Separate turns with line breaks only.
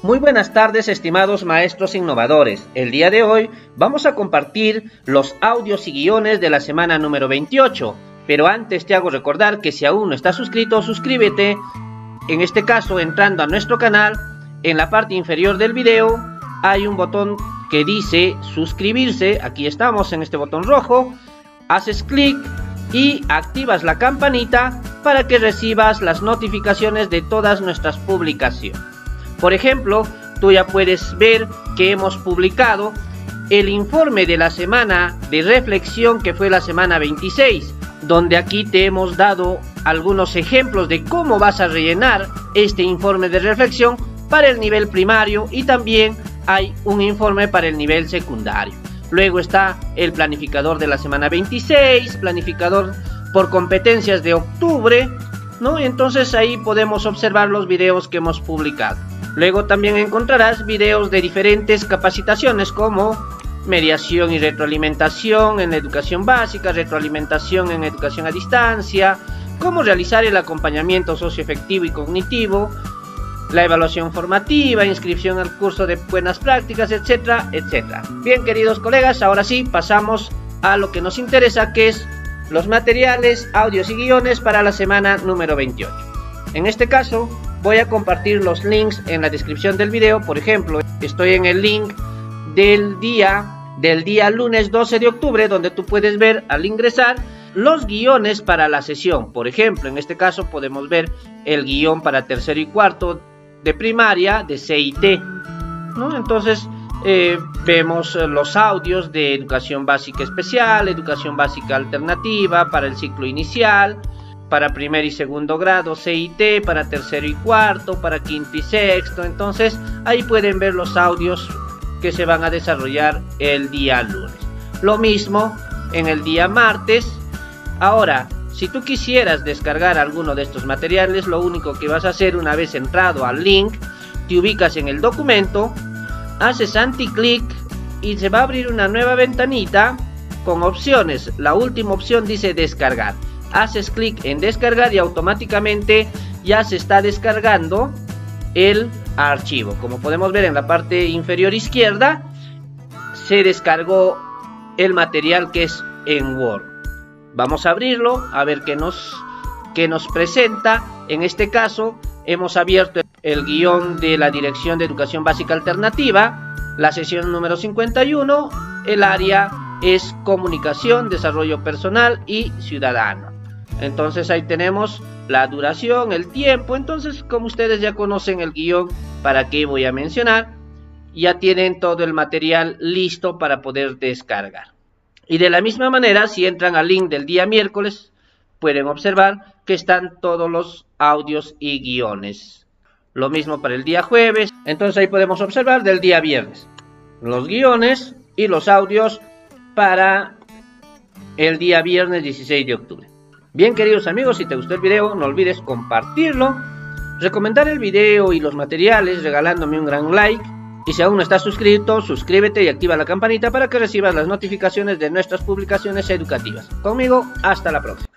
Muy buenas tardes, estimados maestros innovadores. El día de hoy vamos a compartir los audios y guiones de la semana número 28. Pero antes te hago recordar que si aún no estás suscrito, suscríbete. En este caso, entrando a nuestro canal, en la parte inferior del video hay un botón que dice suscribirse. Aquí estamos en este botón rojo. Haces clic y activas la campanita para que recibas las notificaciones de todas nuestras publicaciones. Por ejemplo, tú ya puedes ver que hemos publicado el informe de la semana de reflexión, que fue la semana 26, donde aquí te hemos dado algunos ejemplos de cómo vas a rellenar este informe de reflexión para el nivel primario, y también hay un informe para el nivel secundario. Luego está el planificador de la semana 26, planificador por competencias de octubre, ¿no? Entonces ahí podemos observar los videos que hemos publicado. Luego también encontrarás videos de diferentes capacitaciones como mediación y retroalimentación en educación básica, retroalimentación en educación a distancia, cómo realizar el acompañamiento socioafectivo y cognitivo, la evaluación formativa, inscripción al curso de buenas prácticas, etcétera, etcétera. Bien, queridos colegas, ahora sí pasamos a lo que nos interesa, que es los materiales, audios y guiones para la semana número 28. En este caso, voy a compartir los links en la descripción del video. Por ejemplo, estoy en el link del día lunes 12 de octubre, donde tú puedes ver al ingresar los guiones para la sesión. Por ejemplo, en este caso podemos ver el guión para tercero y cuarto de primaria de CIT, ¿no? Entonces vemos los audios de educación básica especial, educación básica alternativa para el ciclo inicial, para primer y segundo grado CIT, para tercero y cuarto, para quinto y sexto. Entonces ahí pueden ver los audios que se van a desarrollar el día lunes. Lo mismo en el día martes. Ahora, si tú quisieras descargar alguno de estos materiales, lo único que vas a hacer, una vez entrado al link, te ubicas en el documento, haces anticlic y se va a abrir una nueva ventanita con opciones. La última opción dice descargar. Haces clic en descargar y automáticamente ya se está descargando el archivo. Como podemos ver en la parte inferior izquierda, se descargó el material que es en Word. Vamos a abrirlo a ver qué nos presenta. En este caso hemos abierto el guión de la Dirección de Educación Básica Alternativa, la sesión número 51. El área es comunicación, desarrollo personal y ciudadano. Entonces ahí tenemos la duración, el tiempo. Entonces, como ustedes ya conocen el guión, ¿para qué voy a mencionar? Ya tienen todo el material listo para poder descargar. Y de la misma manera, si entran al link del día miércoles, pueden observar que están todos los audios y guiones. Lo mismo para el día jueves. Entonces ahí podemos observar del día viernes los guiones y los audios para el día viernes 16 de octubre. Bien, queridos amigos, si te gustó el video, no olvides compartirlo, recomendar el video y los materiales regalándome un gran like. Y si aún no estás suscrito, suscríbete y activa la campanita para que recibas las notificaciones de nuestras publicaciones educativas. Conmigo, hasta la próxima.